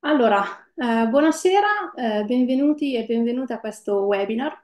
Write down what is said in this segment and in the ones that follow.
Allora, buonasera, benvenuti e benvenute a questo webinar.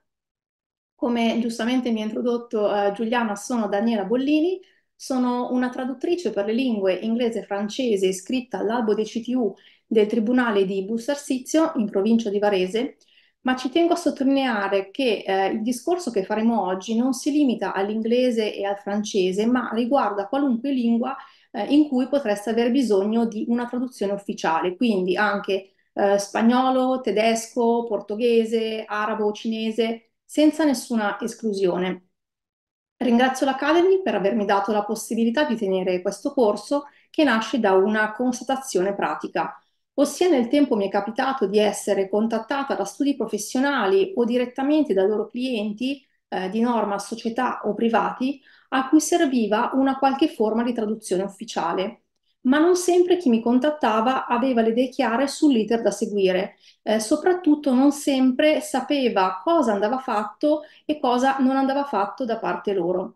Come giustamente mi ha introdotto Giuliana, sono Daniela Bollini, sono una traduttrice per le lingue inglese e francese iscritta all'albo dei CTU del Tribunale di Bussarsizio in provincia di Varese, ma ci tengo a sottolineare che il discorso che faremo oggi non si limita all'inglese e al francese, ma riguarda qualunque lingua in cui potreste aver bisogno di una traduzione ufficiale, quindi anche spagnolo, tedesco, portoghese, arabo, cinese, senza nessuna esclusione. Ringrazio l'Academy per avermi dato la possibilità di tenere questo corso che nasce da una constatazione pratica, ossia nel tempo mi è capitato di essere contattata da studi professionali o direttamente dai loro clienti, di norma società o privati, a cui serviva una qualche forma di traduzione ufficiale. Ma non sempre chi mi contattava aveva le idee chiare sull'iter da seguire, soprattutto non sempre sapeva cosa andava fatto e cosa non andava fatto da parte loro.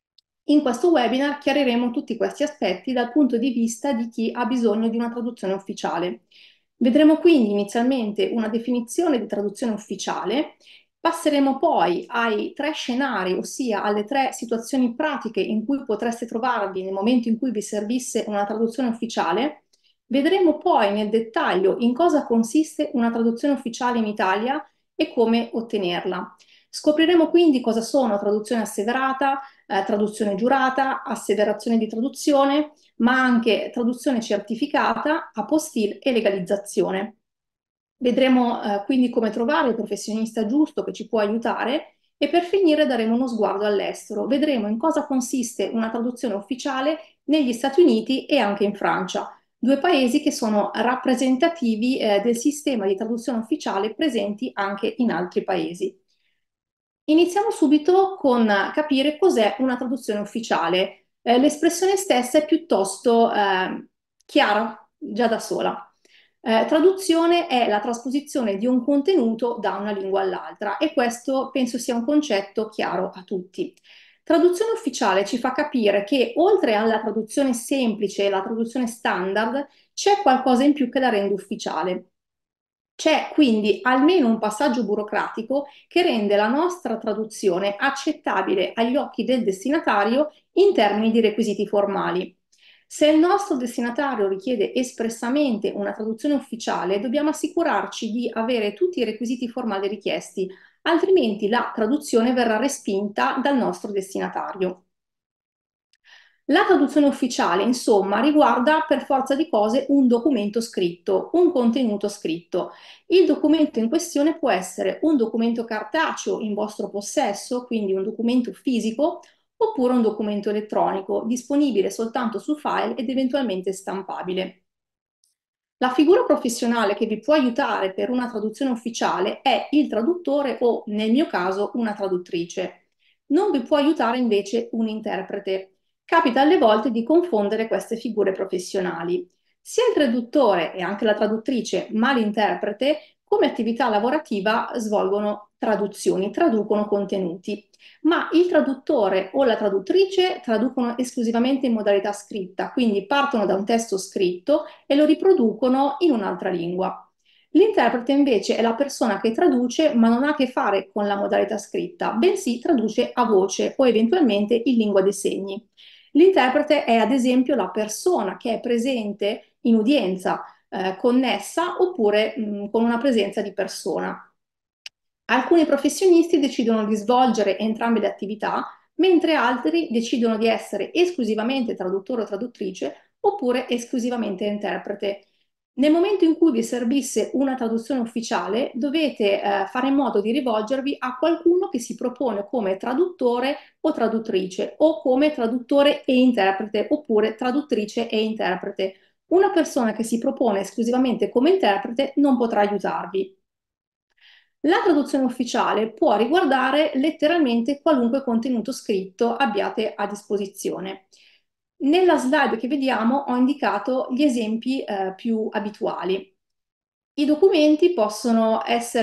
In questo webinar chiariremo tutti questi aspetti dal punto di vista di chi ha bisogno di una traduzione ufficiale. Vedremo quindi inizialmente una definizione di traduzione ufficiale, passeremo poi ai tre scenari, ossia alle tre situazioni pratiche in cui potreste trovarvi nel momento in cui vi servisse una traduzione ufficiale. Vedremo poi nel dettaglio in cosa consiste una traduzione ufficiale in Italia e come ottenerla. Scopriremo quindi cosa sono traduzione asseverata, traduzione giurata, asseverazione di traduzione, ma anche traduzione certificata, apostille e legalizzazione. Vedremo quindi come trovare il professionista giusto che ci può aiutare e per finire daremo uno sguardo all'estero. Vedremo in cosa consiste una traduzione ufficiale negli Stati Uniti e anche in Francia, due paesi che sono rappresentativi del sistema di traduzione ufficiale presenti anche in altri paesi. Iniziamo subito con capire cos'è una traduzione ufficiale. L'espressione stessa è piuttosto chiara già da sola. Traduzione è la trasposizione di un contenuto da una lingua all'altra e questo penso sia un concetto chiaro a tutti. Traduzione ufficiale ci fa capire che oltre alla traduzione semplice e la traduzione standard c'è qualcosa in più che la rende ufficiale. C'è quindi almeno un passaggio burocratico che rende la nostra traduzione accettabile agli occhi del destinatario in termini di requisiti formali. Se il nostro destinatario richiede espressamente una traduzione ufficiale, dobbiamo assicurarci di avere tutti i requisiti formali richiesti, altrimenti la traduzione verrà respinta dal nostro destinatario. La traduzione ufficiale, insomma, riguarda per forza di cose un documento scritto, un contenuto scritto. Il documento in questione può essere un documento cartaceo in vostro possesso, quindi un documento fisico, oppure un documento elettronico, disponibile soltanto su file ed eventualmente stampabile. La figura professionale che vi può aiutare per una traduzione ufficiale è il traduttore o, nel mio caso, una traduttrice. Non vi può aiutare invece un interprete. Capita alle volte di confondere queste figure professionali. Sia il traduttore e anche la traduttrice, ma l'interprete, come attività lavorativa svolgono traduzioni, traducono contenuti, ma il traduttore o la traduttrice traducono esclusivamente in modalità scritta, quindi partono da un testo scritto e lo riproducono in un'altra lingua. L'interprete invece è la persona che traduce, ma non ha a che fare con la modalità scritta, bensì traduce a voce o eventualmente in lingua dei segni. L'interprete è ad esempio la persona che è presente in udienza, connessa oppure con una presenza di persona. Alcuni professionisti decidono di svolgere entrambe le attività, mentre altri decidono di essere esclusivamente traduttore o traduttrice oppure esclusivamente interprete. Nel momento in cui vi servisse una traduzione ufficiale, dovete fare in modo di rivolgervi a qualcuno che si propone come traduttore o traduttrice o come traduttore e interprete oppure traduttrice e interprete. Una persona che si propone esclusivamente come interprete non potrà aiutarvi. La traduzione ufficiale può riguardare letteralmente qualunque contenuto scritto abbiate a disposizione. Nella slide che vediamo ho indicato gli esempi più abituali. I documenti possono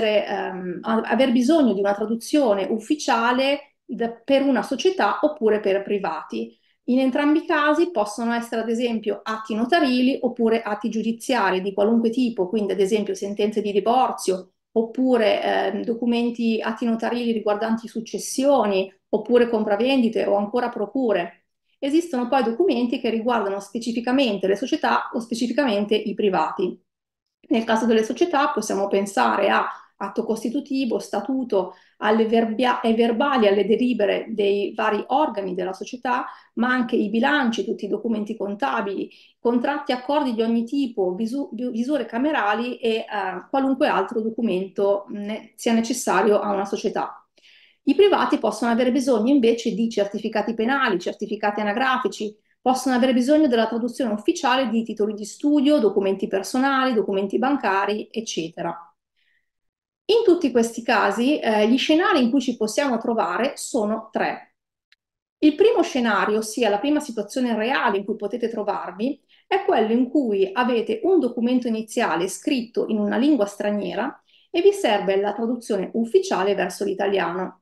aver bisogno di una traduzione ufficiale per una società oppure per privati. In entrambi i casi possono essere ad esempio atti notarili oppure atti giudiziari di qualunque tipo, quindi ad esempio sentenze di divorzio oppure documenti, atti notarili riguardanti successioni oppure compravendite o ancora procure. Esistono poi documenti che riguardano specificamente le società o specificamente i privati. Nel caso delle società possiamo pensare a atto costitutivo, statuto, ai verbali, alle delibere dei vari organi della società, ma anche i bilanci, tutti i documenti contabili, contratti, accordi di ogni tipo, visure camerali e qualunque altro documento sia necessario a una società. I privati possono avere bisogno invece di certificati penali, certificati anagrafici, possono avere bisogno della traduzione ufficiale di titoli di studio, documenti personali, documenti bancari, eccetera. In tutti questi casi, gli scenari in cui ci possiamo trovare sono tre. Il primo scenario, ossia la prima situazione reale in cui potete trovarvi, è quello in cui avete un documento iniziale scritto in una lingua straniera e vi serve la traduzione ufficiale verso l'italiano.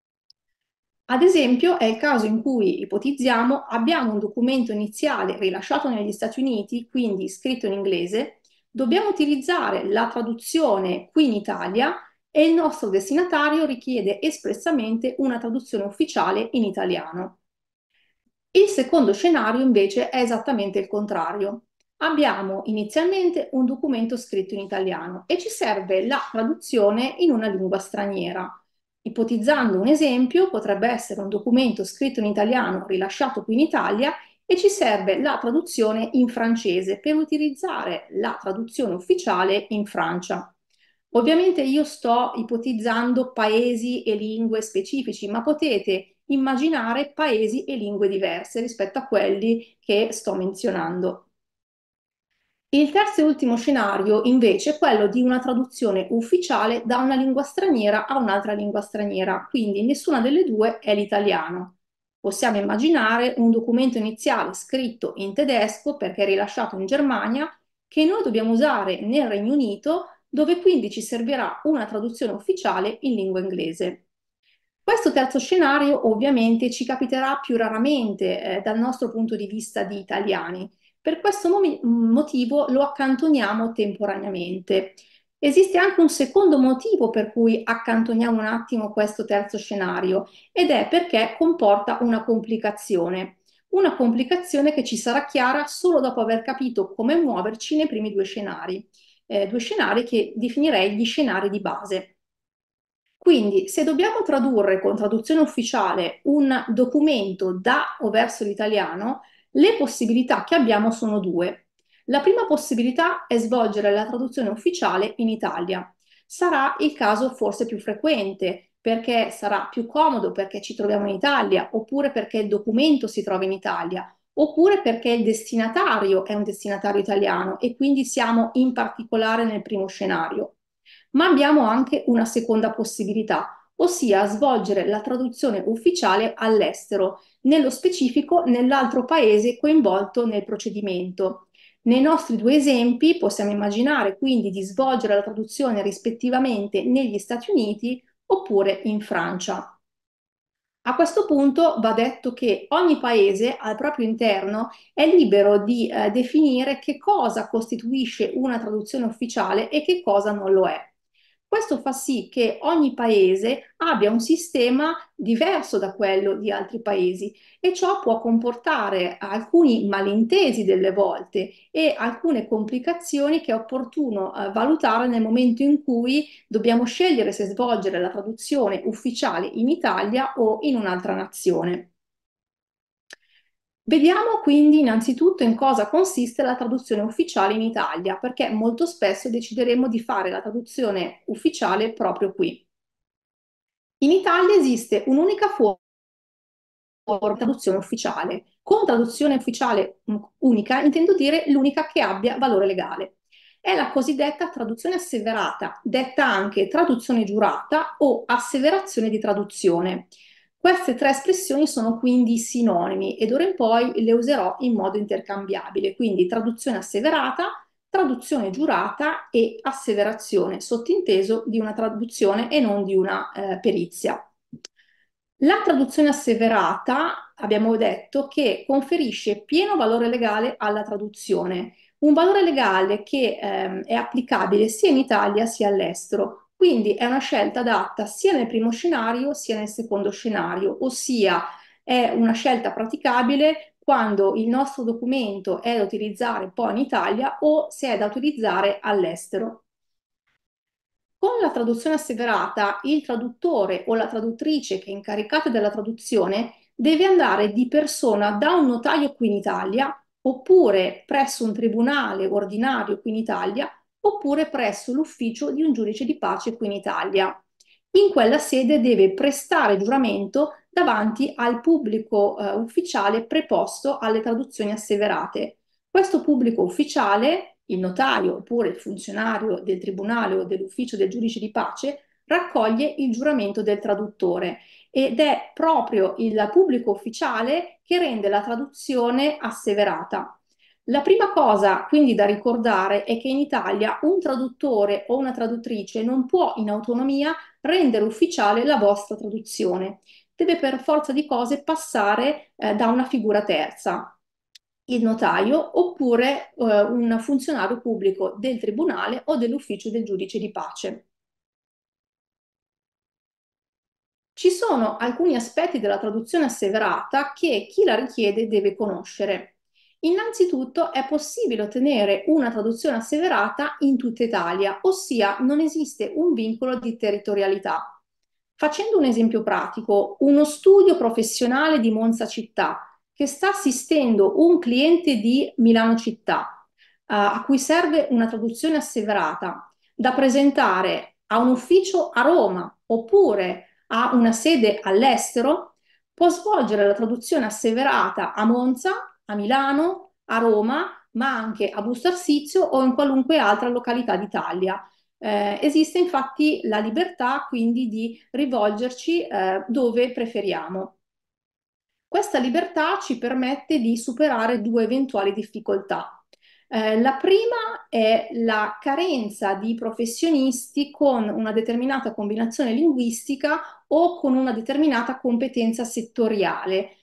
Ad esempio, è il caso in cui ipotizziamo abbiamo un documento iniziale rilasciato negli Stati Uniti, quindi scritto in inglese, dobbiamo utilizzare la traduzione qui in Italia e il nostro destinatario richiede espressamente una traduzione ufficiale in italiano. Il secondo scenario invece è esattamente il contrario. Abbiamo inizialmente un documento scritto in italiano e ci serve la traduzione in una lingua straniera. Ipotizzando un esempio, potrebbe essere un documento scritto in italiano rilasciato qui in Italia e ci serve la traduzione in francese per utilizzare la traduzione ufficiale in Francia. Ovviamente io sto ipotizzando paesi e lingue specifici, ma potete immaginare paesi e lingue diverse rispetto a quelli che sto menzionando. Il terzo e ultimo scenario, invece, è quello di una traduzione ufficiale da una lingua straniera a un'altra lingua straniera, quindi nessuna delle due è l'italiano. Possiamo immaginare un documento iniziale scritto in tedesco perché rilasciato in Germania che noi dobbiamo usare nel Regno Unito, dove quindi ci servirà una traduzione ufficiale in lingua inglese. Questo terzo scenario ovviamente ci capiterà più raramente dal nostro punto di vista di italiani. Per questo motivo lo accantoniamo temporaneamente. Esiste anche un secondo motivo per cui accantoniamo un attimo questo terzo scenario ed è perché comporta una complicazione che ci sarà chiara solo dopo aver capito come muoverci nei primi due scenari che definirei gli scenari di base. Quindi, se dobbiamo tradurre con traduzione ufficiale un documento da o verso l'italiano, le possibilità che abbiamo sono due. La prima possibilità è svolgere la traduzione ufficiale in Italia. Sarà il caso forse più frequente, perché sarà più comodo perché ci troviamo in Italia, oppure perché il documento si trova in Italia, oppure perché il destinatario è un destinatario italiano e quindi siamo in particolare nel primo scenario. Ma abbiamo anche una seconda possibilità, ossia svolgere la traduzione ufficiale all'estero, nello specifico nell'altro paese coinvolto nel procedimento. Nei nostri due esempi possiamo immaginare quindi di svolgere la traduzione rispettivamente negli Stati Uniti oppure in Francia. A questo punto va detto che ogni paese al proprio interno è libero di definire che cosa costituisce una traduzione ufficiale e che cosa non lo è. Questo fa sì che ogni paese abbia un sistema diverso da quello di altri paesi e ciò può comportare alcuni malintesi delle volte e alcune complicazioni che è opportuno valutare nel momento in cui dobbiamo scegliere se svolgere la traduzione ufficiale in Italia o in un'altra nazione. Vediamo quindi innanzitutto in cosa consiste la traduzione ufficiale in Italia, perché molto spesso decideremo di fare la traduzione ufficiale proprio qui. In Italia esiste un'unica forma di traduzione ufficiale. Con traduzione ufficiale unica intendo dire l'unica che abbia valore legale. È la cosiddetta traduzione asseverata, detta anche traduzione giurata o asseverazione di traduzione. Queste tre espressioni sono quindi sinonimi e d'ora in poi le userò in modo intercambiabile, quindi traduzione asseverata, traduzione giurata e asseverazione, sottinteso di una traduzione e non di una perizia. La traduzione asseverata abbiamo detto che conferisce pieno valore legale alla traduzione, un valore legale che è applicabile sia in Italia sia all'estero. Quindi è una scelta adatta sia nel primo scenario sia nel secondo scenario, ossia è una scelta praticabile quando il nostro documento è da utilizzare poi in Italia o se è da utilizzare all'estero. Con la traduzione asseverata, il traduttore o la traduttrice che è incaricata della traduzione deve andare di persona da un notaio qui in Italia, oppure presso un tribunale ordinario qui in Italia, oppure presso l'ufficio di un giudice di pace qui in Italia. In quella sede deve prestare giuramento davanti al pubblico ufficiale preposto alle traduzioni asseverate. Questo pubblico ufficiale, il notario oppure il funzionario del tribunale o dell'ufficio del giudice di pace, raccoglie il giuramento del traduttore ed è proprio il pubblico ufficiale che rende la traduzione asseverata. La prima cosa quindi da ricordare è che in Italia un traduttore o una traduttrice non può in autonomia rendere ufficiale la vostra traduzione. Deve per forza di cose passare da una figura terza, il notaio oppure un funzionario pubblico del tribunale o dell'ufficio del giudice di pace. Ci sono alcuni aspetti della traduzione asseverata che chi la richiede deve conoscere. Innanzitutto è possibile ottenere una traduzione asseverata in tutta Italia, ossia non esiste un vincolo di territorialità. Facendo un esempio pratico, uno studio professionale di Monza città che sta assistendo un cliente di Milano città, a cui serve una traduzione asseverata da presentare a un ufficio a Roma oppure a una sede all'estero, può svolgere la traduzione asseverata a Monza, a Milano, a Roma, ma anche a Busto Arsizio o in qualunque altra località d'Italia. Esiste infatti la libertà quindi di rivolgerci dove preferiamo. Questa libertà ci permette di superare due eventuali difficoltà. La prima è la carenza di professionisti con una determinata combinazione linguistica o con una determinata competenza settoriale.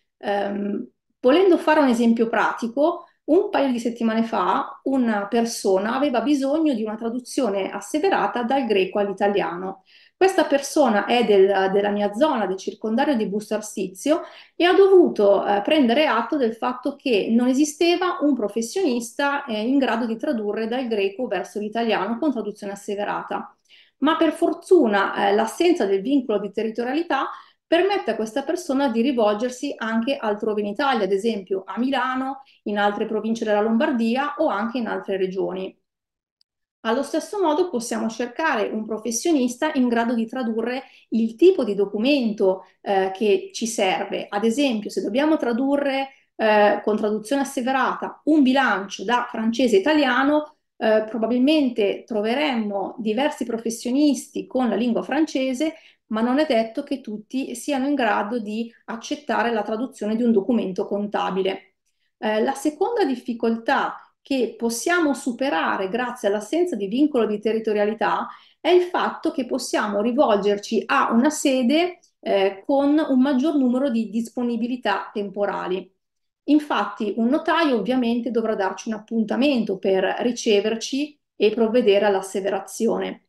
Volendo fare un esempio pratico, un paio di settimane fa una persona aveva bisogno di una traduzione asseverata dal greco all'italiano. Questa persona è della mia zona, del circondario di Busto Arsizio, e ha dovuto prendere atto del fatto che non esisteva un professionista in grado di tradurre dal greco verso l'italiano con traduzione asseverata. Ma per fortuna l'assenza del vincolo di territorialità permette a questa persona di rivolgersi anche altrove in Italia, ad esempio a Milano, in altre province della Lombardia o anche in altre regioni. Allo stesso modo possiamo cercare un professionista in grado di tradurre il tipo di documento che ci serve. Ad esempio, se dobbiamo tradurre con traduzione asseverata un bilancio da francese a italiano, probabilmente troveremmo diversi professionisti con la lingua francese, ma non è detto che tutti siano in grado di accettare la traduzione di un documento contabile. La seconda difficoltà che possiamo superare grazie all'assenza di vincolo di territorialità è il fatto che possiamo rivolgerci a una sede con un maggior numero di disponibilità temporali. Infatti, un notaio ovviamente dovrà darci un appuntamento per riceverci e provvedere all'asseverazione.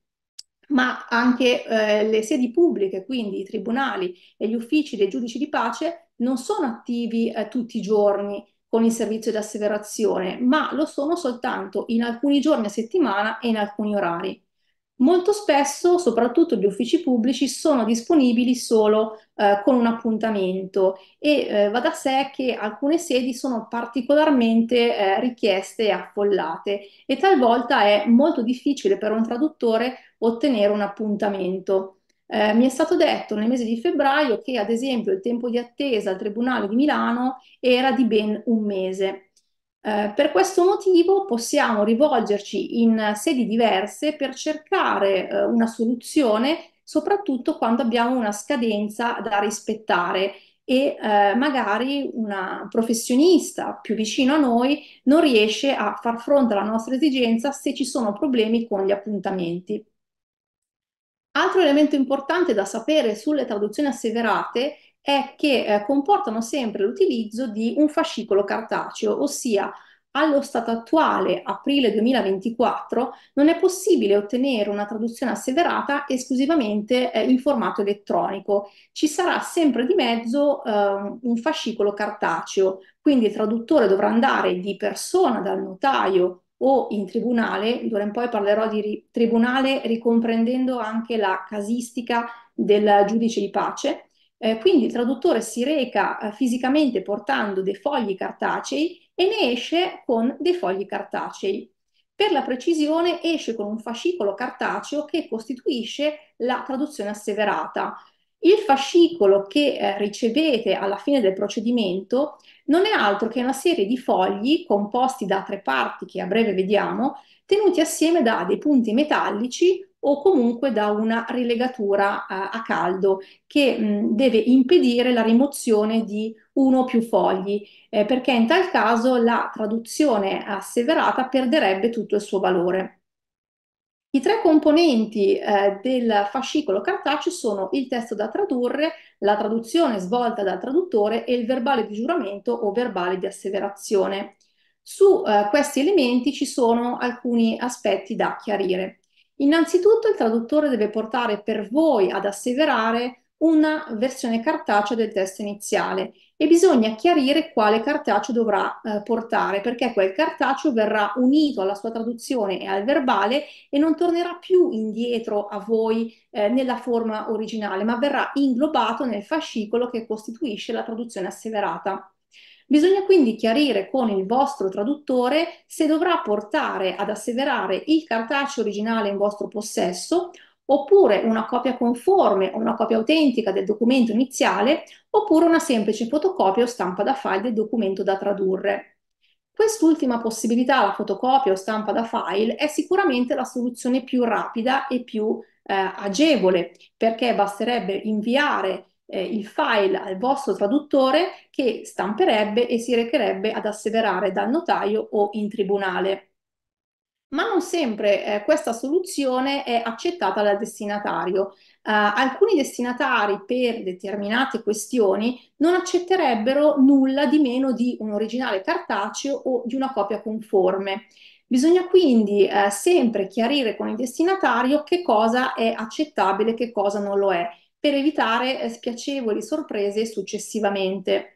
Ma anche le sedi pubbliche, quindi i tribunali e gli uffici dei giudici di pace, non sono attivi tutti i giorni con il servizio di asseverazione, ma lo sono soltanto in alcuni giorni a settimana e in alcuni orari. Molto spesso, soprattutto gli uffici pubblici, sono disponibili solo con un appuntamento e va da sé che alcune sedi sono particolarmente richieste e affollate e talvolta è molto difficile per un traduttore ottenere un appuntamento. Mi è stato detto nel mese di febbraio che, ad esempio, il tempo di attesa al Tribunale di Milano era di ben un mese. Per questo motivo possiamo rivolgerci in sedi diverse per cercare una soluzione, soprattutto quando abbiamo una scadenza da rispettare e magari una professionista più vicino a noi non riesce a far fronte alla nostra esigenza se ci sono problemi con gli appuntamenti. Altro elemento importante da sapere sulle traduzioni asseverate è che comportano sempre l'utilizzo di un fascicolo cartaceo, ossia allo stato attuale, aprile 2024, non è possibile ottenere una traduzione asseverata esclusivamente in formato elettronico. Ci sarà sempre di mezzo un fascicolo cartaceo, quindi il traduttore dovrà andare di persona dal notaio o in tribunale. D'ora in poi parlerò di tribunale ricomprendendo anche la casistica del giudice di pace. Quindi il traduttore si reca fisicamente portando dei fogli cartacei e ne esce con dei fogli cartacei. Per la precisione esce con un fascicolo cartaceo che costituisce la traduzione asseverata. Il fascicolo che ricevete alla fine del procedimento non è altro che una serie di fogli composti da tre parti che a breve vediamo, tenuti assieme da dei punti metallici o comunque da una rilegatura a caldo che deve impedire la rimozione di uno o più fogli, perché in tal caso la traduzione asseverata perderebbe tutto il suo valore. I tre componenti del fascicolo cartaceo sono il testo da tradurre, la traduzione svolta dal traduttore e il verbale di giuramento o verbale di asseverazione. Su questi elementi ci sono alcuni aspetti da chiarire. Innanzitutto il traduttore deve portare per voi ad asseverare una versione cartacea del testo iniziale e bisogna chiarire quale cartaceo dovrà portare, perché quel cartaceo verrà unito alla sua traduzione e al verbale e non tornerà più indietro a voi nella forma originale, ma verrà inglobato nel fascicolo che costituisce la traduzione asseverata. Bisogna quindi chiarire con il vostro traduttore se dovrà portare ad asseverare il cartaceo originale in vostro possesso, oppure una copia conforme o una copia autentica del documento iniziale, oppure una semplice fotocopia o stampa da file del documento da tradurre. Quest'ultima possibilità, la fotocopia o stampa da file, è sicuramente la soluzione più rapida e più agevole, perché basterebbe inviare il file al vostro traduttore che stamperebbe e si recherebbe ad asseverare dal notaio o in tribunale. Ma non sempre questa soluzione è accettata dal destinatario. Alcuni destinatari per determinate questioni non accetterebbero nulla di meno di un originale cartaceo o di una copia conforme. Bisogna quindi sempre chiarire con il destinatario che cosa è accettabile e che cosa non lo è, per evitare spiacevoli sorprese successivamente.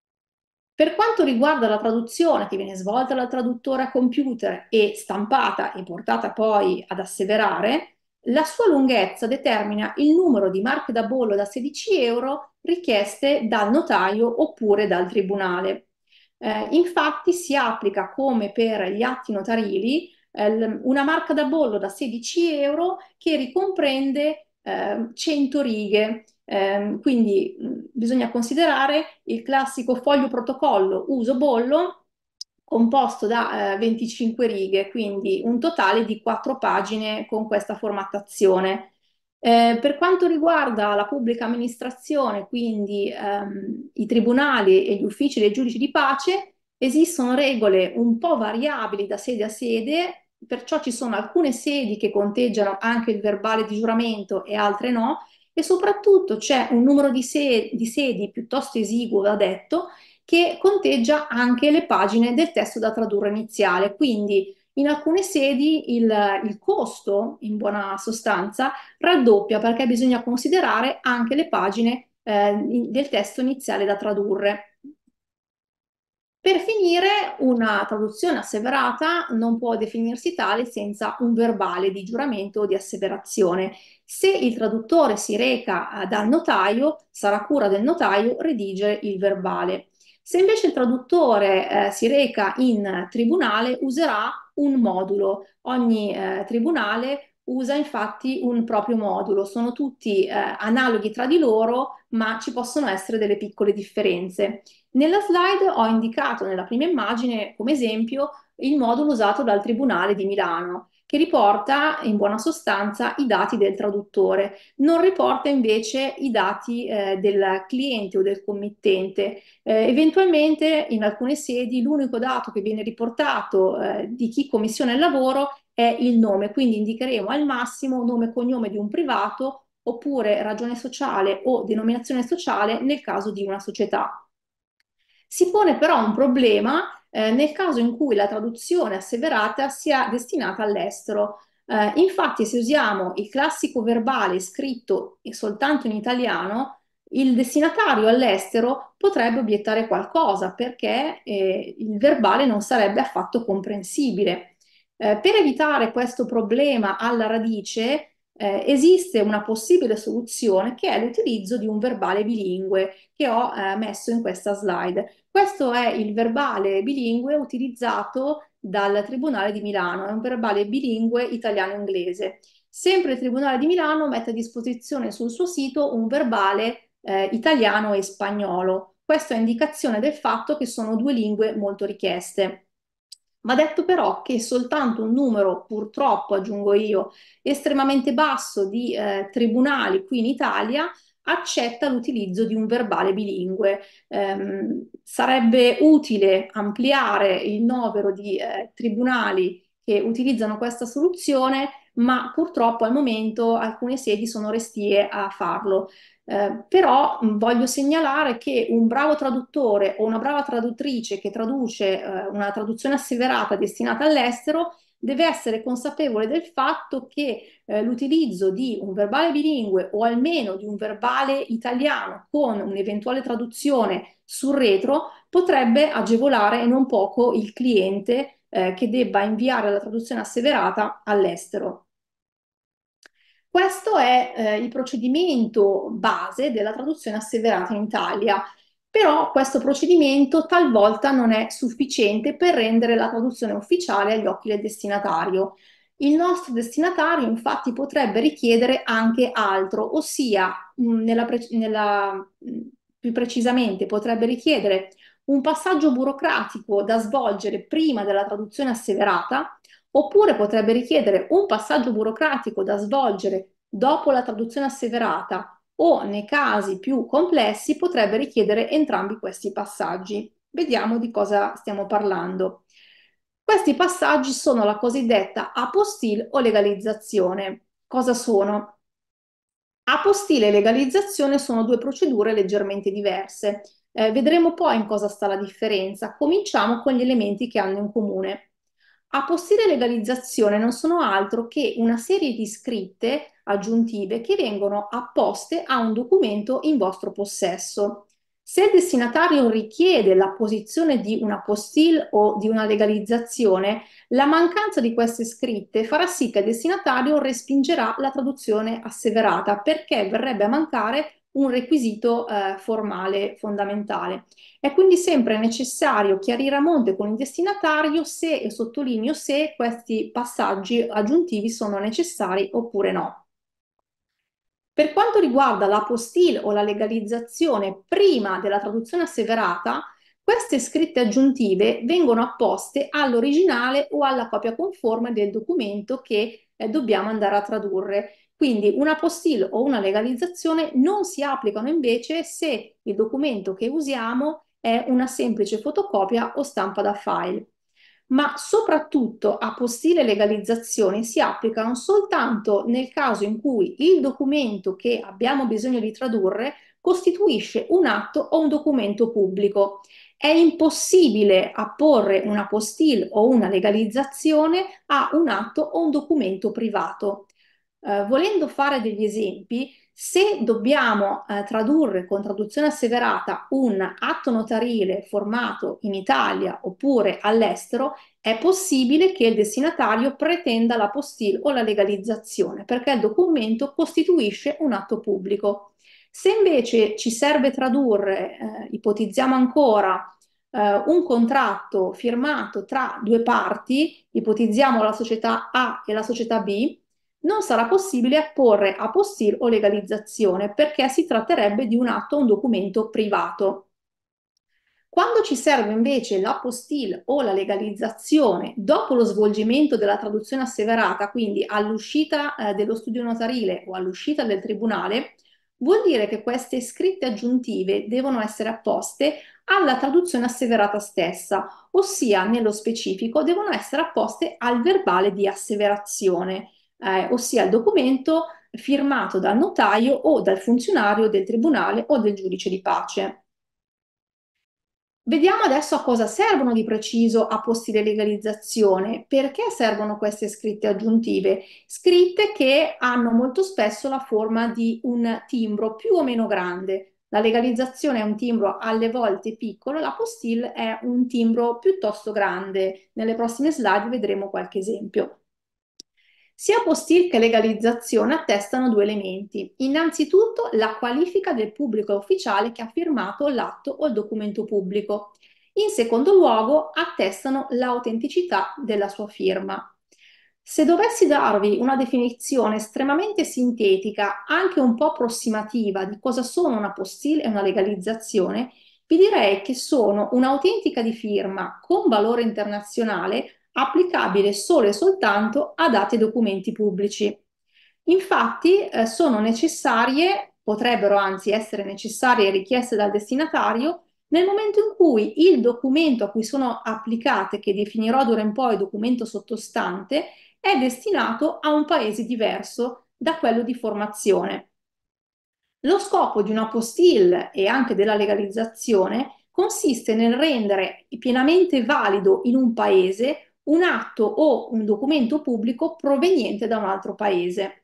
Per quanto riguarda la traduzione che viene svolta dal traduttore a computer e stampata e portata poi ad asseverare, la sua lunghezza determina il numero di marche da bollo da 16 euro richieste dal notaio oppure dal tribunale. Infatti si applica come per gli atti notarili una marca da bollo da 16 euro che ricomprende 100 righe. Quindi bisogna considerare il classico foglio protocollo uso bollo composto da 25 righe, quindi un totale di 4 pagine con questa formattazione. Per quanto riguarda la pubblica amministrazione, quindi i tribunali e gli uffici dei giudici di pace, esistono regole un po' variabili da sede a sede, perciò ci sono alcune sedi che conteggiano anche il verbale di giuramento e altre no, e soprattutto c'è un numero di sedi piuttosto esiguo, va detto, che conteggia anche le pagine del testo da tradurre iniziale. Quindi in alcune sedi il costo, in buona sostanza, raddoppia perché bisogna considerare anche le pagine del testo iniziale da tradurre. Per finire, una traduzione asseverata non può definirsi tale senza un verbale di giuramento o di asseverazione. Se il traduttore si reca dal notaio, sarà cura del notaio redigere il verbale. Se invece il traduttore si reca in tribunale, userà un modulo. Ogni tribunale usa infatti un proprio modulo. Sono tutti analoghi tra di loro, ma ci possono essere delle piccole differenze. Nella slide ho indicato nella prima immagine come esempio il modulo usato dal Tribunale di Milano, che riporta in buona sostanza i dati del traduttore, non riporta invece i dati del cliente o del committente. Eventualmente in alcune sedi l'unico dato che viene riportato di chi commissiona il lavoro è il nome, quindi indicheremo al massimo nome e cognome di un privato oppure ragione sociale o denominazione sociale nel caso di una società. Si pone però un problema nel caso in cui la traduzione asseverata sia destinata all'estero. Infatti, se usiamo il classico verbale scritto soltanto in italiano, il destinatario all'estero potrebbe obiettare qualcosa perché il verbale non sarebbe affatto comprensibile. Per evitare questo problema alla radice, esiste una possibile soluzione che è l'utilizzo di un verbale bilingue che ho messo in questa slide. Questo è il verbale bilingue utilizzato dal Tribunale di Milano, è un verbale bilingue italiano-inglese. Sempre il Tribunale di Milano mette a disposizione sul suo sito un verbale italiano e spagnolo. Questo è indicazione del fatto che sono due lingue molto richieste. Va detto però che soltanto un numero, purtroppo aggiungo io, estremamente basso di tribunali qui in Italia accetta l'utilizzo di un verbale bilingue. Sarebbe utile ampliare il novero di tribunali che utilizzano questa soluzione, ma purtroppo al momento alcune sedi sono restie a farlo. Però voglio segnalare che un bravo traduttore o una brava traduttrice che traduce una traduzione asseverata destinata all'estero deve essere consapevole del fatto che l'utilizzo di un verbale bilingue o almeno di un verbale italiano con un'eventuale traduzione sul retro potrebbe agevolare non poco il cliente che debba inviare la traduzione asseverata all'estero. Questo è il procedimento base della traduzione asseverata in Italia, però questo procedimento talvolta non è sufficiente per rendere la traduzione ufficiale agli occhi del destinatario. Il nostro destinatario infatti potrebbe richiedere anche altro, ossia più precisamente potrebbe richiedere un passaggio burocratico da svolgere prima della traduzione asseverata, oppure potrebbe richiedere un passaggio burocratico da svolgere dopo la traduzione asseverata o nei casi più complessi potrebbe richiedere entrambi questi passaggi. Vediamo di cosa stiamo parlando. Questi passaggi sono la cosiddetta apostille o legalizzazione. Cosa sono? Apostille e legalizzazione sono due procedure leggermente diverse. Vedremo poi in cosa sta la differenza. Cominciamo con gli elementi che hanno in comune. Apostille e legalizzazione non sono altro che una serie di scritte aggiuntive che vengono apposte a un documento in vostro possesso. Se il destinatario richiede l'apposizione di una apostille o di una legalizzazione, la mancanza di queste scritte farà sì che il destinatario respingerà la traduzione asseverata perché verrebbe a mancare un requisito formale fondamentale. È quindi sempre necessario chiarire a monte con il destinatario se, e sottolineo se, questi passaggi aggiuntivi sono necessari oppure no. Per quanto riguarda l'apostille o la legalizzazione prima della traduzione asseverata, queste scritte aggiuntive vengono apposte all'originale o alla copia conforme del documento che dobbiamo andare a tradurre. Quindi una apostille o una legalizzazione non si applicano invece se il documento che usiamo è una semplice fotocopia o stampa da file. Ma soprattutto apostille e legalizzazioni si applicano soltanto nel caso in cui il documento che abbiamo bisogno di tradurre costituisce un atto o un documento pubblico. È impossibile apporre un'apostille o una legalizzazione a un atto o un documento privato. Volendo fare degli esempi, se dobbiamo tradurre con traduzione asseverata un atto notarile formato in Italia oppure all'estero, è possibile che il destinatario pretenda l'apostille o la legalizzazione perché il documento costituisce un atto pubblico. Se invece ci serve tradurre, ipotizziamo ancora, un contratto firmato tra due parti, ipotizziamo la società A e la società B, non sarà possibile apporre apostille o legalizzazione perché si tratterebbe di un atto o un documento privato. Quando ci serve invece l'apostille o la legalizzazione dopo lo svolgimento della traduzione asseverata, quindi all'uscita dello studio notarile o all'uscita del tribunale, vuol dire che queste scritte aggiuntive devono essere apposte alla traduzione asseverata stessa, ossia nello specifico devono essere apposte al verbale di asseverazione, ossia il documento firmato dal notaio o dal funzionario del tribunale o del giudice di pace. Vediamo adesso a cosa servono di preciso apostille legalizzazione. Perché servono queste scritte aggiuntive? Scritte che hanno molto spesso la forma di un timbro più o meno grande. La legalizzazione è un timbro alle volte piccolo, l'apostille è un timbro piuttosto grande. Nelle prossime slide vedremo qualche esempio. Sia apostille che legalizzazione attestano due elementi. Innanzitutto la qualifica del pubblico ufficiale che ha firmato l'atto o il documento pubblico. In secondo luogo attestano l'autenticità della sua firma. Se dovessi darvi una definizione estremamente sintetica, anche un po' approssimativa di cosa sono una apostille e una legalizzazione, vi direi che sono un'autentica di firma con valore internazionale applicabile solo e soltanto a dati e documenti pubblici. Infatti, sono necessarie, potrebbero anzi essere necessarie e richieste dal destinatario nel momento in cui il documento a cui sono applicate, che definirò d'ora in poi documento sottostante, è destinato a un paese diverso da quello di formazione. Lo scopo di una postille e anche della legalizzazione consiste nel rendere pienamente valido in un paese un atto o un documento pubblico proveniente da un altro paese.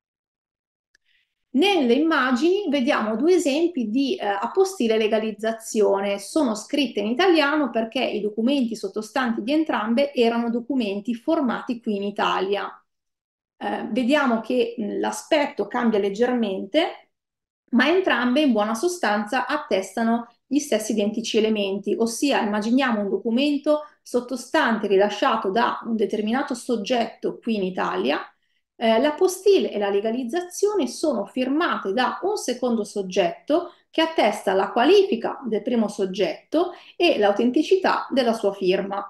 Nelle immagini vediamo due esempi di apostille legalizzazione. Sono scritte in italiano perché i documenti sottostanti di entrambe erano documenti formati qui in Italia. Vediamo che l'aspetto cambia leggermente, ma entrambe in buona sostanza attestano gli stessi identici elementi, ossia immaginiamo un documento sottostante rilasciato da un determinato soggetto qui in Italia. L'apostille e la legalizzazione sono firmate da un secondo soggetto che attesta la qualifica del primo soggetto e l'autenticità della sua firma.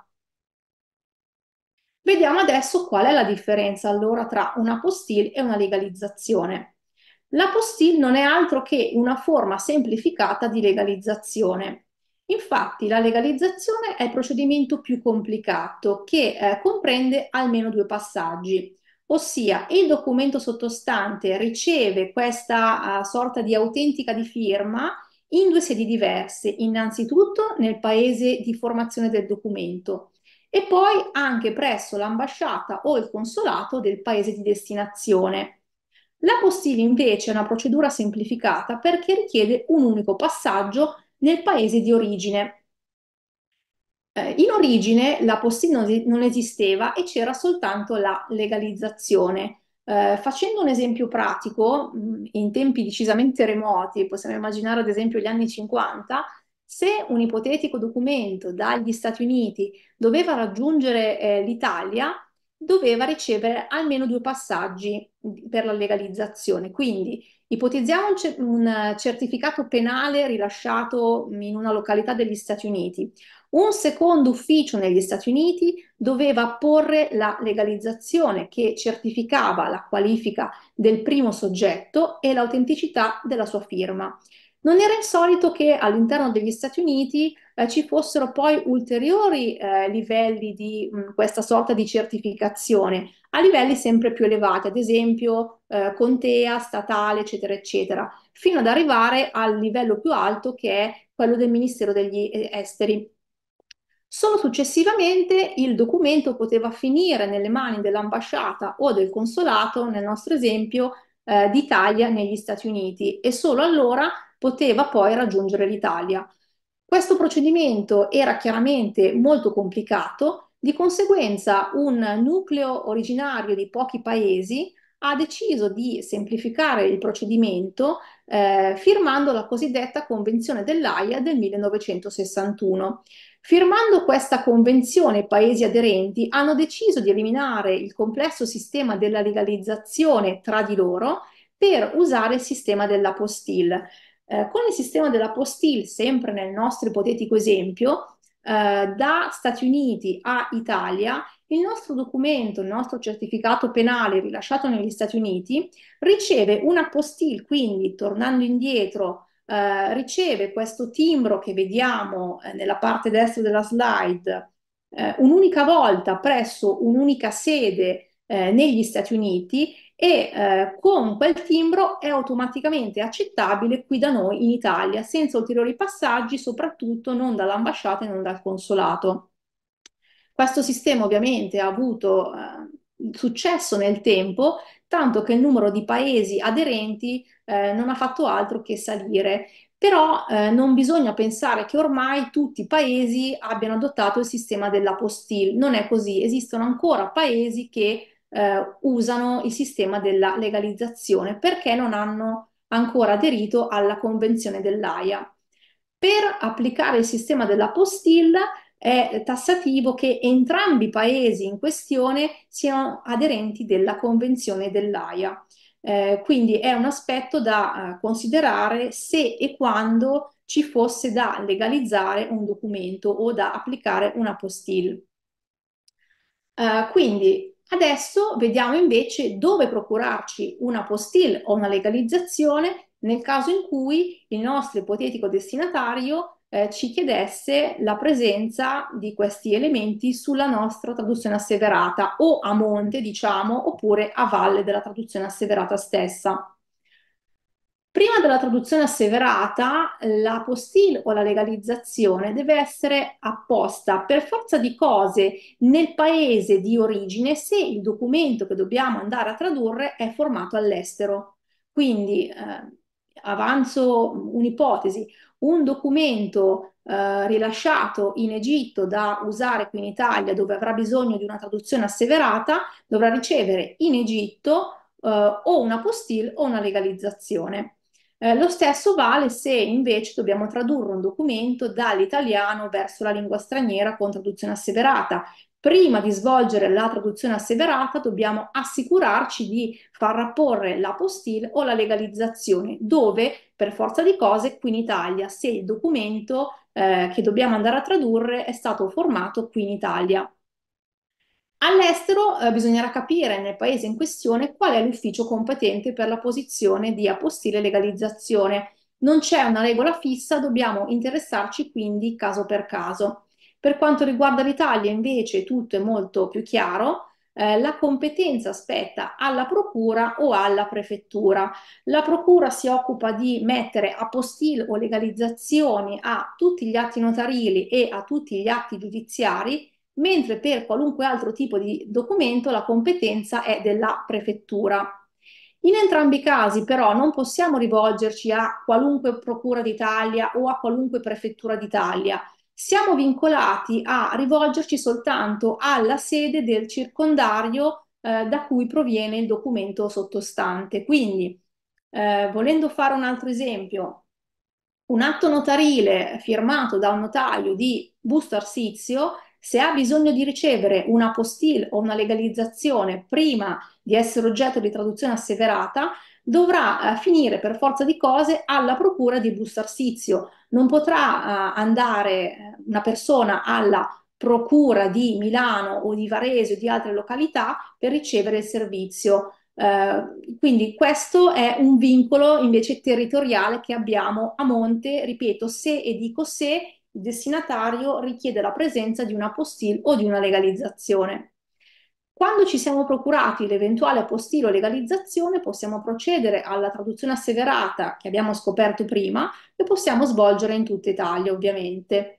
Vediamo adesso qual è la differenza allora tra una apostille e una legalizzazione. L'apostille non è altro che una forma semplificata di legalizzazione. Infatti la legalizzazione è il procedimento più complicato che comprende almeno due passaggi, ossia il documento sottostante riceve questa sorta di autentica di firma in due sedi diverse, innanzitutto nel paese di formazione del documento e poi anche presso l'ambasciata o il consolato del paese di destinazione. L'apostille invece è una procedura semplificata perché richiede un unico passaggio nel paese di origine. In origine l'apostille non esisteva e c'era soltanto la legalizzazione. Facendo un esempio pratico, in tempi decisamente remoti, possiamo immaginare ad esempio gli anni 50, se un ipotetico documento dagli Stati Uniti doveva raggiungere l'Italia, doveva ricevere almeno due passaggi per la legalizzazione. Quindi ipotizziamo un certificato penale rilasciato in una località degli Stati Uniti. Un secondo ufficio negli Stati Uniti doveva apporre la legalizzazione che certificava la qualifica del primo soggetto e l'autenticità della sua firma. Non era insolito che all'interno degli Stati Uniti ci fossero poi ulteriori livelli di questa sorta di certificazione, a livelli sempre più elevati, ad esempio contea, statale, eccetera, eccetera, fino ad arrivare al livello più alto che è quello del Ministero degli Esteri. Solo successivamente il documento poteva finire nelle mani dell'ambasciata o del consolato, nel nostro esempio, d'Italia negli Stati Uniti e solo allora poteva poi raggiungere l'Italia. Questo procedimento era chiaramente molto complicato, di conseguenza un nucleo originario di pochi paesi ha deciso di semplificare il procedimento firmando la cosiddetta Convenzione dell'Aia del 1961. Firmando questa convenzione, i paesi aderenti hanno deciso di eliminare il complesso sistema della legalizzazione tra di loro per usare il sistema dell'apostille. Con il sistema dell'apostille, sempre nel nostro ipotetico esempio, da Stati Uniti a Italia, il nostro documento, il nostro certificato penale rilasciato negli Stati Uniti, riceve un'apostille, quindi tornando indietro riceve questo timbro che vediamo nella parte destra della slide un'unica volta presso un'unica sede negli Stati Uniti e con quel timbro è automaticamente accettabile qui da noi in Italia, senza ulteriori passaggi, soprattutto non dall'ambasciata e non dal consolato. Questo sistema ovviamente ha avuto successo nel tempo, tanto che il numero di paesi aderenti non ha fatto altro che salire. Però non bisogna pensare che ormai tutti i paesi abbiano adottato il sistema dell'apostille. Non è così, esistono ancora paesi che usano il sistema della legalizzazione perché non hanno ancora aderito alla Convenzione dell'Aia. Per applicare il sistema dell'apostille è tassativo che entrambi i paesi in questione siano aderenti della Convenzione dell'Aia. Quindi è un aspetto da considerare se e quando ci fosse da legalizzare un documento o da applicare una apostille. Quindi adesso vediamo invece dove procurarci una apostille o una legalizzazione nel caso in cui il nostro ipotetico destinatario ci chiedesse la presenza di questi elementi sulla nostra traduzione asseverata o a monte, diciamo, oppure a valle della traduzione asseverata stessa. Prima della traduzione asseverata, la postille o la legalizzazione deve essere apposta per forza di cose nel paese di origine se il documento che dobbiamo andare a tradurre è formato all'estero. Quindi, avanzo un'ipotesi, un documento rilasciato in Egitto da usare qui in Italia, dove avrà bisogno di una traduzione asseverata, dovrà ricevere in Egitto o una postille o una legalizzazione. Lo stesso vale se invece dobbiamo tradurre un documento dall'italiano verso la lingua straniera con traduzione asseverata. Prima di svolgere la traduzione asseverata dobbiamo assicurarci di far rapporre la postille o la legalizzazione, dove per forza di cose qui in Italia, se il documento che dobbiamo andare a tradurre è stato formato qui in Italia. All'estero bisognerà capire nel paese in questione qual è l'ufficio competente per la posizione di apostille legalizzazione. Non c'è una regola fissa, dobbiamo interessarci quindi caso per caso. Per quanto riguarda l'Italia invece tutto è molto più chiaro. La competenza spetta alla procura o alla prefettura. La procura si occupa di mettere apostille o legalizzazioni a tutti gli atti notarili e a tutti gli atti giudiziari, mentre per qualunque altro tipo di documento la competenza è della prefettura. In entrambi i casi però non possiamo rivolgerci a qualunque procura d'Italia o a qualunque prefettura d'Italia. Siamo vincolati a rivolgerci soltanto alla sede del circondario da cui proviene il documento sottostante. Quindi, volendo fare un altro esempio, un atto notarile firmato da un notaio di Busto Arsizio, se ha bisogno di ricevere una apostille o una legalizzazione prima di essere oggetto di traduzione asseverata, dovrà finire per forza di cose alla procura di Busto Arsizio. Non potrà andare una persona alla procura di Milano o di Varese o di altre località per ricevere il servizio. Quindi questo è un vincolo invece territoriale che abbiamo a monte, ripeto, se e dico se il destinatario richiede la presenza di una apostille o di una legalizzazione. Quando ci siamo procurati l'eventuale apostille o legalizzazione, possiamo procedere alla traduzione asseverata che abbiamo scoperto prima e possiamo svolgere in tutta Italia, ovviamente.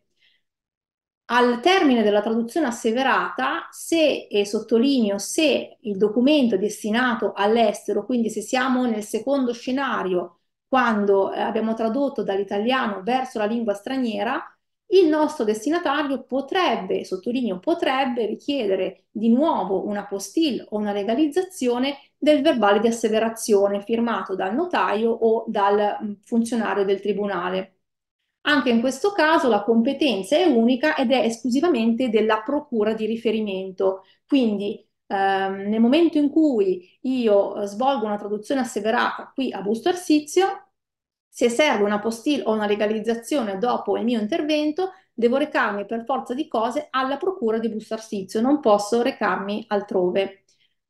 Al termine della traduzione asseverata, se, e sottolineo se il documento è destinato all'estero, quindi se siamo nel secondo scenario, quando abbiamo tradotto dall'italiano verso la lingua straniera, il nostro destinatario potrebbe, sottolineo potrebbe, richiedere di nuovo una postille o una legalizzazione del verbale di asseverazione firmato dal notaio o dal funzionario del tribunale. Anche in questo caso la competenza è unica ed è esclusivamente della procura di riferimento. Quindi nel momento in cui io svolgo una traduzione asseverata qui a Busto Arsizio, se serve una postille o una legalizzazione dopo il mio intervento, devo recarmi per forza di cose alla procura di Busto Arsizio, non posso recarmi altrove.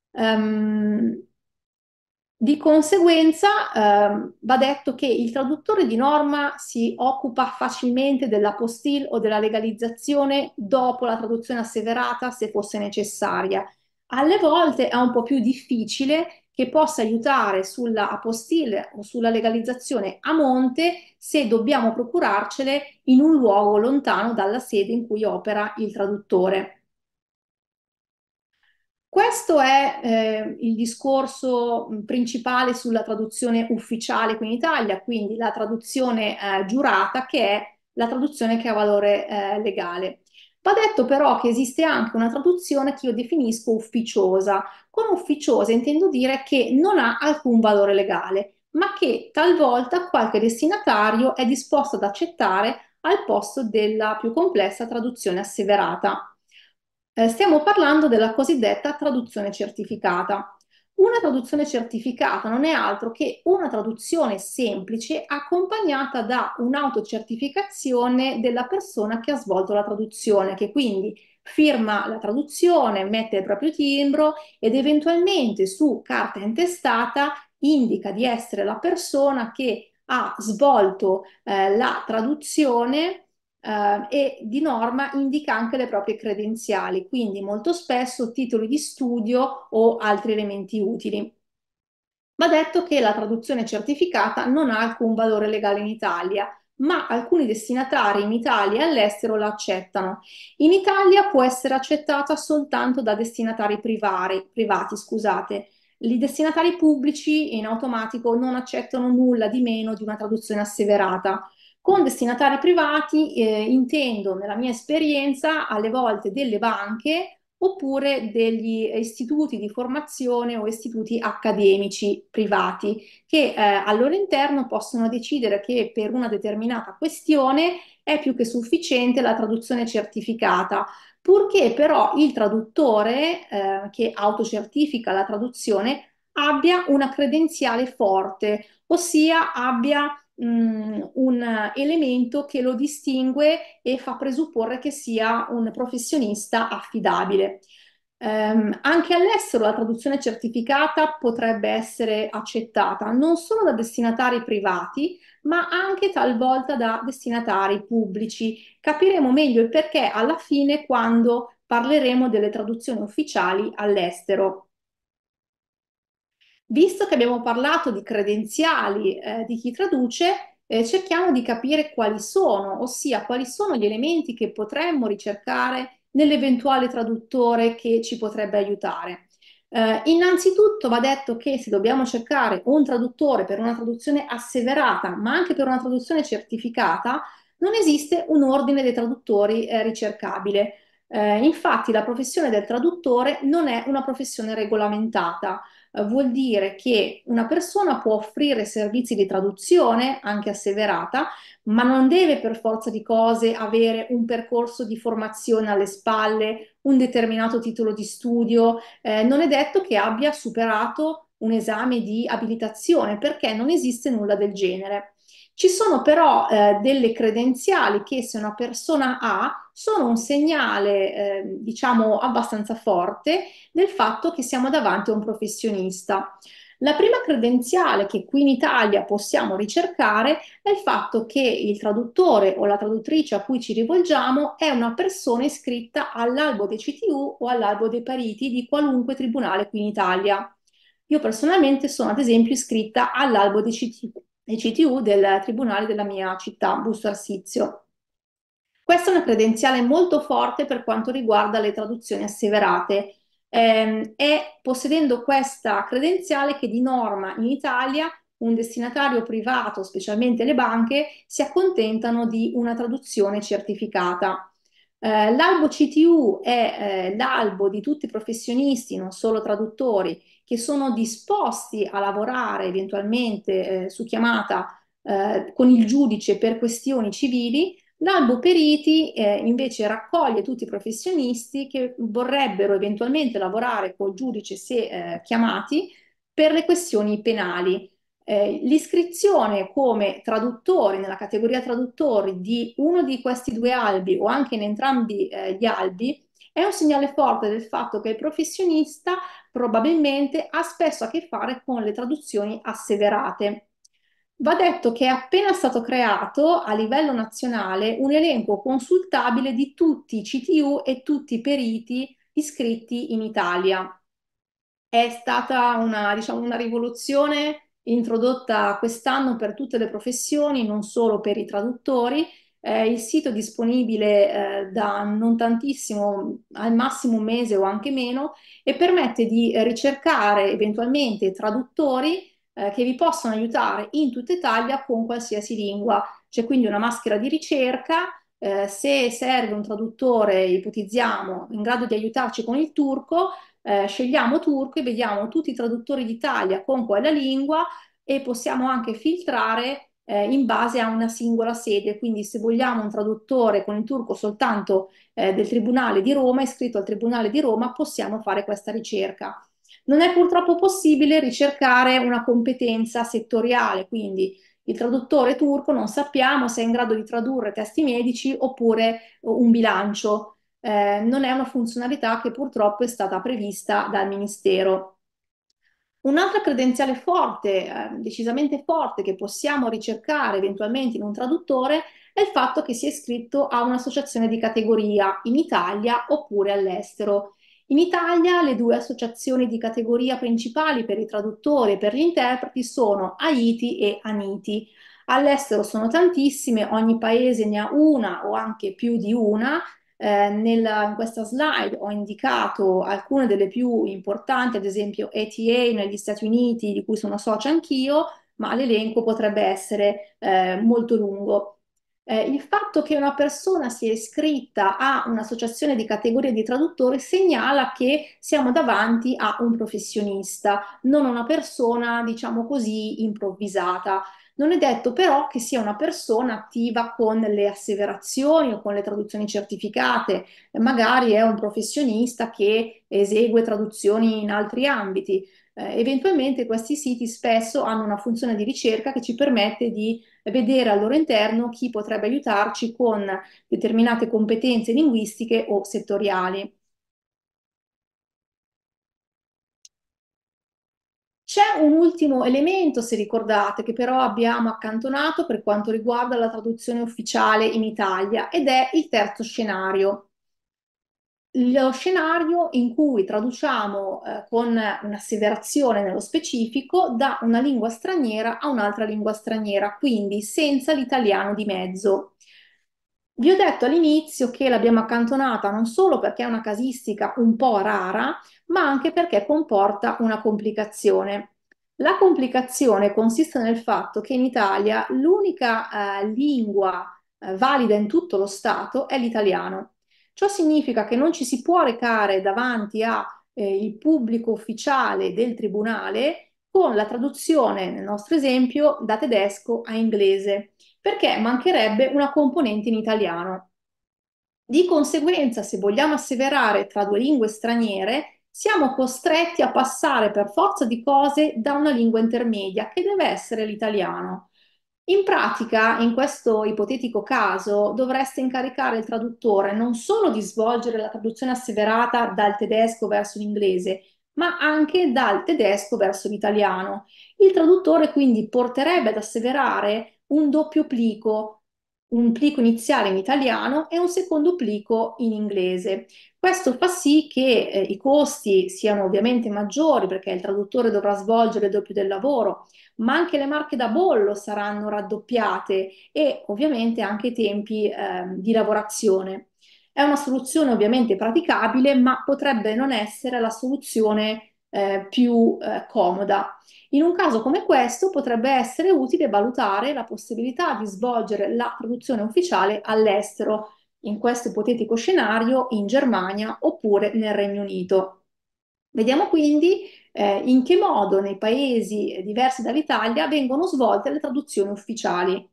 Um, di conseguenza, va detto che il traduttore di norma si occupa facilmente dell'apostille o della legalizzazione dopo la traduzione asseverata, se fosse necessaria. Alle volte è un po' più difficile che possa aiutare sulla apostille o sulla legalizzazione a monte se dobbiamo procurarcele in un luogo lontano dalla sede in cui opera il traduttore. Questo è il discorso principale sulla traduzione ufficiale qui in Italia, quindi la traduzione giurata, che è la traduzione che ha valore legale. Va detto però che esiste anche una traduzione che io definisco ufficiosa. Con ufficiosa intendo dire che non ha alcun valore legale, ma che talvolta qualche destinatario è disposto ad accettare al posto della più complessa traduzione asseverata. Stiamo parlando della cosiddetta traduzione certificata. Una traduzione certificata non è altro che una traduzione semplice accompagnata da un'autocertificazione della persona che ha svolto la traduzione, che quindi firma la traduzione, mette il proprio timbro ed eventualmente su carta intestata indica di essere la persona che ha svolto la traduzione e di norma indica anche le proprie credenziali, quindi molto spesso titoli di studio o altri elementi utili. Va detto che la traduzione certificata non ha alcun valore legale in Italia, ma alcuni destinatari in Italia e all'estero la accettano. In Italia può essere accettata soltanto da destinatari privati, scusate. I destinatari pubblici in automatico non accettano nulla di meno di una traduzione asseverata. Con destinatari privati intendo, nella mia esperienza, alle volte delle banche oppure degli istituti di formazione o istituti accademici privati che al loro interno possono decidere che per una determinata questione è più che sufficiente la traduzione certificata, purché però il traduttore che autocertifica la traduzione abbia una credenziale forte, ossia abbia un elemento che lo distingue e fa presupporre che sia un professionista affidabile. Anche all'estero la traduzione certificata potrebbe essere accettata non solo da destinatari privati, ma anche talvolta da destinatari pubblici. Capiremo meglio il perché alla fine quando parleremo delle traduzioni ufficiali all'estero. Visto che abbiamo parlato di credenziali di chi traduce, cerchiamo di capire quali sono, ossia quali sono gli elementi che potremmo ricercare nell'eventuale traduttore che ci potrebbe aiutare. Innanzitutto va detto che se dobbiamo cercare un traduttore per una traduzione asseverata, ma anche per una traduzione certificata, non esiste un ordine dei traduttori ricercabile. Infatti la professione del traduttore non è una professione regolamentata, vuol dire che una persona può offrire servizi di traduzione, anche asseverata, ma non deve per forza di cose avere un percorso di formazione alle spalle, un determinato titolo di studio, non è detto che abbia superato un esame di abilitazione, perché non esiste nulla del genere. Ci sono però delle credenziali che se una persona ha sono un segnale, diciamo, abbastanza forte del fatto che siamo davanti a un professionista. La prima credenziale che qui in Italia possiamo ricercare è il fatto che il traduttore o la traduttrice a cui ci rivolgiamo è una persona iscritta all'albo dei CTU o all'albo dei periti di qualunque tribunale qui in Italia. Io personalmente sono ad esempio iscritta all'albo dei CTU del tribunale della mia città, Busto Arsizio. Questa è una credenziale molto forte per quanto riguarda le traduzioni asseverate. È possedendo questa credenziale che di norma in Italia un destinatario privato, specialmente le banche, si accontentano di una traduzione certificata. L'albo CTU è l'albo di tutti i professionisti, non solo traduttori, che sono disposti a lavorare eventualmente su chiamata con il giudice per questioni civili. L'albo periti invece raccoglie tutti i professionisti che vorrebbero eventualmente lavorare col giudice se chiamati per le questioni penali. L'iscrizione come traduttori nella categoria traduttori di uno di questi due albi o anche in entrambi gli albi è un segnale forte del fatto che il professionista probabilmente ha spesso a che fare con le traduzioni asseverate. Va detto che è appena stato creato a livello nazionale un elenco consultabile di tutti i CTU e tutti i periti iscritti in Italia. È stata una, diciamo, una rivoluzione introdotta quest'anno per tutte le professioni, non solo per i traduttori. Il sito è disponibile da non tantissimo, al massimo un mese o anche meno, e permette di ricercare eventualmente traduttori che vi possono aiutare in tutta Italia con qualsiasi lingua. C'è quindi una maschera di ricerca. Se serve un traduttore, ipotizziamo, in grado di aiutarci con il turco, scegliamo turco e vediamo tutti i traduttori d'Italia con quella lingua e possiamo anche filtrare in base a una singola sede. Quindi se vogliamo un traduttore con il turco soltanto del Tribunale di Roma, iscritto al Tribunale di Roma, possiamo fare questa ricerca. Non è purtroppo possibile ricercare una competenza settoriale, quindi il traduttore turco non sappiamo se è in grado di tradurre testi medici oppure un bilancio. Non è una funzionalità che purtroppo è stata prevista dal Ministero. Un'altra credenziale forte, decisamente forte, che possiamo ricercare eventualmente in un traduttore è il fatto che sia iscritto a un'associazione di categoria in Italia oppure all'estero. In Italia le due associazioni di categoria principali per i traduttori e per gli interpreti sono AITI e ANITI. All'estero sono tantissime, ogni paese ne ha una o anche più di una. In questa slide ho indicato alcune delle più importanti, ad esempio ATA negli Stati Uniti, di cui sono socia anch'io, ma l'elenco potrebbe essere molto lungo. Il fatto che una persona sia iscritta a un'associazione di categoria di traduttori segnala che siamo davanti a un professionista, non una persona, diciamo così, improvvisata. Non è detto però che sia una persona attiva con le asseverazioni o con le traduzioni certificate, magari è un professionista che esegue traduzioni in altri ambiti. Eventualmente questi siti spesso hanno una funzione di ricerca che ci permette di vedere al loro interno chi potrebbe aiutarci con determinate competenze linguistiche o settoriali. C'è un ultimo elemento, se ricordate, che però abbiamo accantonato per quanto riguarda la traduzione ufficiale in Italia ed è il terzo scenario. Lo scenario in cui traduciamo con un'asseverazione nello specifico da una lingua straniera a un'altra lingua straniera, quindi senza l'italiano di mezzo. Vi ho detto all'inizio che l'abbiamo accantonata non solo perché è una casistica un po' rara, ma anche perché comporta una complicazione. La complicazione consiste nel fatto che in Italia l'unica lingua valida in tutto lo Stato è l'italiano. Ciò significa che non ci si può recare davanti a il pubblico ufficiale del tribunale con la traduzione, nel nostro esempio, da tedesco a inglese, perché mancherebbe una componente in italiano. Di conseguenza, se vogliamo asseverare tra due lingue straniere, siamo costretti a passare per forza di cose da una lingua intermedia, che deve essere l'italiano. In pratica, in questo ipotetico caso, dovreste incaricare il traduttore non solo di svolgere la traduzione asseverata dal tedesco verso l'inglese, ma anche dal tedesco verso l'italiano. Il traduttore quindi porterebbe ad asseverare un doppio plico, un plico iniziale in italiano e un secondo plico in inglese. Questo fa sì che i costi siano ovviamente maggiori perché il traduttore dovrà svolgere il doppio del lavoro, ma anche le marche da bollo saranno raddoppiate e ovviamente anche i tempi di lavorazione. È una soluzione ovviamente praticabile, ma potrebbe non essere la soluzione più comoda. In un caso come questo potrebbe essere utile valutare la possibilità di svolgere la produzione ufficiale all'estero, in questo ipotetico scenario in Germania oppure nel Regno Unito. Vediamo quindi in che modo nei paesi diversi dall'Italia vengono svolte le traduzioni ufficiali.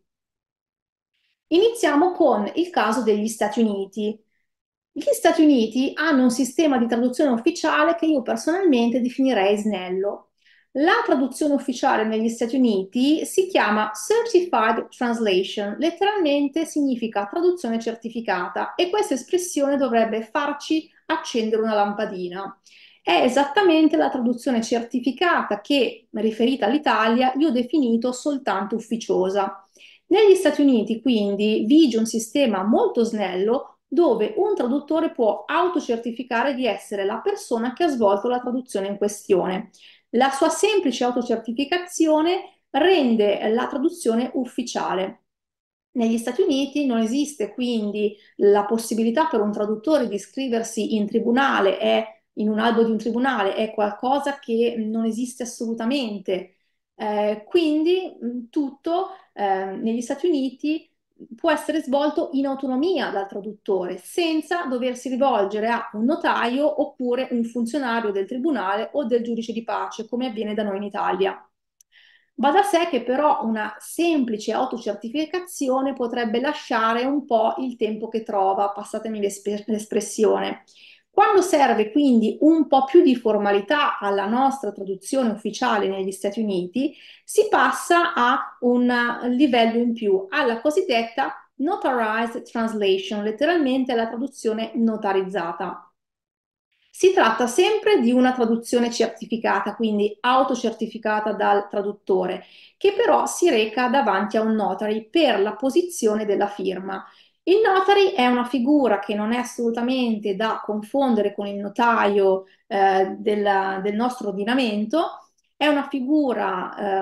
Iniziamo con il caso degli Stati Uniti. Gli Stati Uniti hanno un sistema di traduzione ufficiale che io personalmente definirei snello. La traduzione ufficiale negli Stati Uniti si chiama Certified Translation, letteralmente significa traduzione certificata e questa espressione dovrebbe farci accendere una lampadina. È esattamente la traduzione certificata che, riferita all'Italia, io ho definito soltanto ufficiosa. Negli Stati Uniti, quindi, vige un sistema molto snello dove un traduttore può autocertificare di essere la persona che ha svolto la traduzione in questione. La sua semplice autocertificazione rende la traduzione ufficiale. Negli Stati Uniti non esiste quindi la possibilità per un traduttore di iscriversi in tribunale, in un albo di un tribunale, è qualcosa che non esiste assolutamente. Quindi tutto negli Stati Uniti può essere svolto in autonomia dal traduttore, senza doversi rivolgere a un notaio oppure un funzionario del tribunale o del giudice di pace, come avviene da noi in Italia. Va da sé che però una semplice autocertificazione potrebbe lasciare un po' il tempo che trova, passatemi l'espressione. Quando serve quindi un po' più di formalità alla nostra traduzione ufficiale negli Stati Uniti, si passa a un livello in più, alla cosiddetta Notarized Translation, letteralmente la traduzione notarizzata. Si tratta sempre di una traduzione certificata, quindi autocertificata dal traduttore, che però si reca davanti a un notary per la posizione della firma. Il notary è una figura che non è assolutamente da confondere con il notaio del nostro ordinamento, è una figura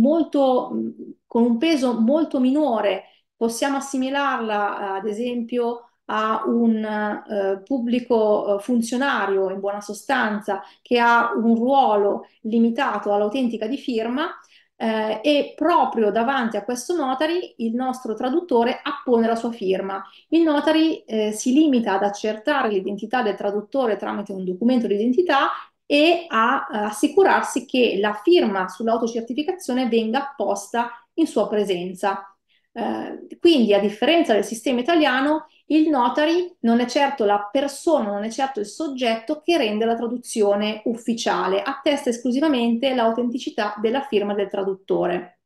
con un peso molto minore, possiamo assimilarla ad esempio a un pubblico funzionario, in buona sostanza, che ha un ruolo limitato all'autentica di firma, e proprio davanti a questo notary il nostro traduttore appone la sua firma. Il notary si limita ad accertare l'identità del traduttore tramite un documento di identità e a assicurarsi che la firma sull'autocertificazione venga apposta in sua presenza. Quindi, a differenza del sistema italiano, il notary non è certo la persona, non è certo il soggetto che rende la traduzione ufficiale, attesta esclusivamente l'autenticità della firma del traduttore.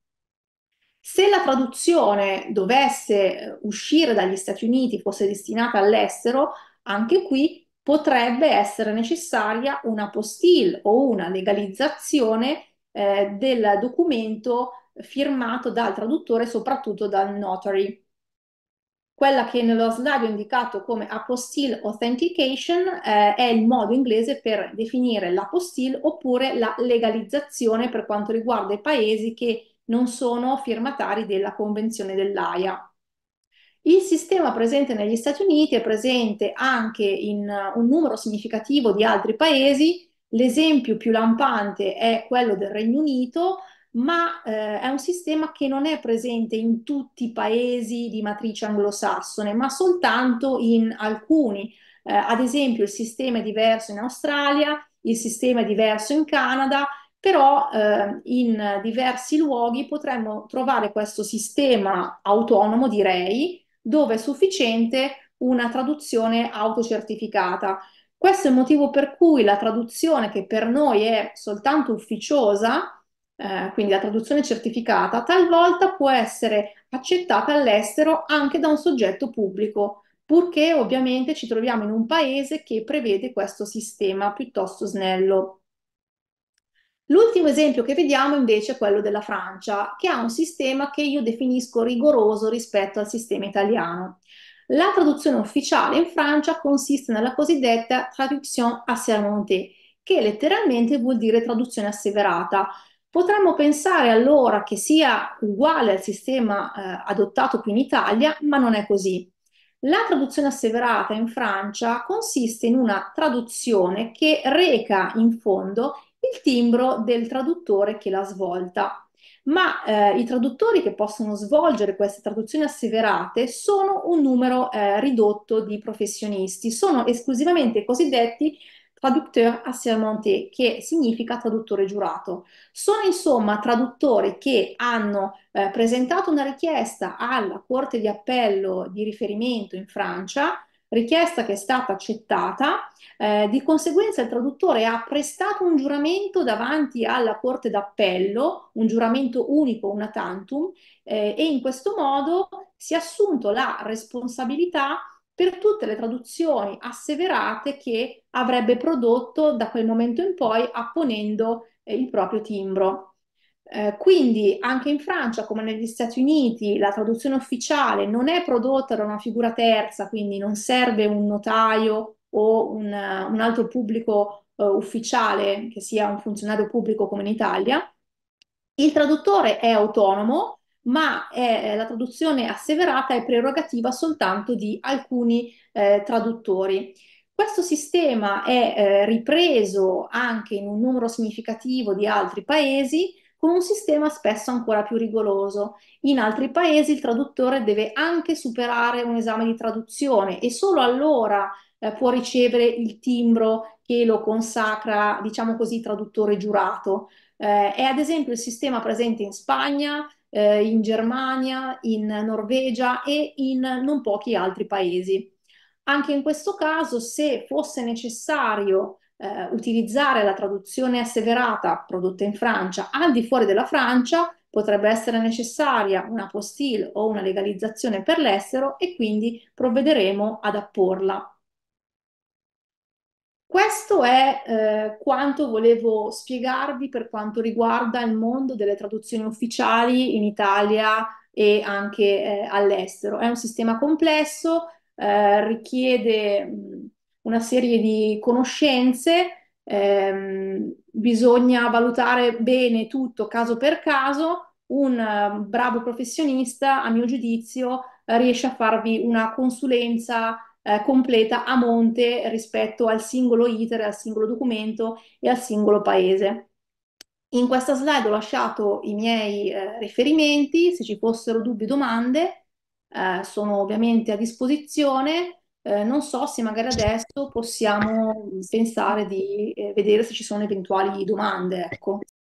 Se la traduzione dovesse uscire dagli Stati Uniti, fosse destinata all'estero, anche qui potrebbe essere necessaria una apostille o una legalizzazione del documento firmato dal traduttore, soprattutto dal notary. Quella che nello slide ho indicato come apostille authentication è il modo inglese per definire l'apostille oppure la legalizzazione per quanto riguarda i paesi che non sono firmatari della Convenzione dell'Aia. Il sistema presente negli Stati Uniti è presente anche in un numero significativo di altri paesi. L'esempio più lampante è quello del Regno Unito, ma è un sistema che non è presente in tutti i paesi di matrice anglosassone, ma soltanto in alcuni. Ad esempio, il sistema è diverso in Australia, il sistema è diverso in Canada, però in diversi luoghi potremmo trovare questo sistema autonomo, direi, dove è sufficiente una traduzione autocertificata. Questo è il motivo per cui la traduzione, che per noi è soltanto ufficiosa, quindi la traduzione certificata, talvolta può essere accettata all'estero anche da un soggetto pubblico, purché ovviamente ci troviamo in un paese che prevede questo sistema piuttosto snello. L'ultimo esempio che vediamo invece è quello della Francia, che ha un sistema che io definisco rigoroso rispetto al sistema italiano. La traduzione ufficiale in Francia consiste nella cosiddetta traduction assermentée, che letteralmente vuol dire traduzione asseverata. Potremmo pensare allora che sia uguale al sistema adottato qui in Italia, ma non è così. La traduzione asseverata in Francia consiste in una traduzione che reca in fondo il timbro del traduttore che l'ha svolta. Ma i traduttori che possono svolgere queste traduzioni asseverate sono un numero ridotto di professionisti, sono esclusivamente i cosiddetti traducteur assermentés, che significa traduttore giurato. Sono insomma traduttori che hanno presentato una richiesta alla Corte di Appello di riferimento in Francia, richiesta che è stata accettata. Di conseguenza il traduttore ha prestato un giuramento davanti alla Corte d'Appello, un giuramento unico, una tantum, e in questo modo si è assunto la responsabilità per tutte le traduzioni asseverate che avrebbe prodotto da quel momento in poi apponendo il proprio timbro. Quindi anche in Francia, come negli Stati Uniti, la traduzione ufficiale non è prodotta da una figura terza, quindi non serve un notaio o un altro pubblico ufficiale che sia un funzionario pubblico come in Italia. Il traduttore è autonomo, ma la traduzione asseverata è prerogativa soltanto di alcuni traduttori. Questo sistema è ripreso anche in un numero significativo di altri paesi con un sistema spesso ancora più rigoroso. In altri paesi il traduttore deve anche superare un esame di traduzione e solo allora può ricevere il timbro che lo consacra, diciamo così, traduttore giurato. È ad esempio il sistema presente in Spagna, in Germania, in Norvegia e in non pochi altri paesi. Anche in questo caso, se fosse necessario utilizzare la traduzione asseverata prodotta in Francia al di fuori della Francia, potrebbe essere necessaria una apostille o una legalizzazione per l'estero e quindi provvederemo ad apporla. Questo è quanto volevo spiegarvi per quanto riguarda il mondo delle traduzioni ufficiali in Italia e anche all'estero. È un sistema complesso, richiede una serie di conoscenze, bisogna valutare bene tutto caso per caso. Un bravo professionista, a mio giudizio, riesce a farvi una consulenza completa a monte rispetto al singolo iter, al singolo documento e al singolo paese. In questa slide ho lasciato i miei riferimenti, se ci fossero dubbi o domande, sono ovviamente a disposizione. Non so se magari adesso possiamo pensare di vedere se ci sono eventuali domande, ecco.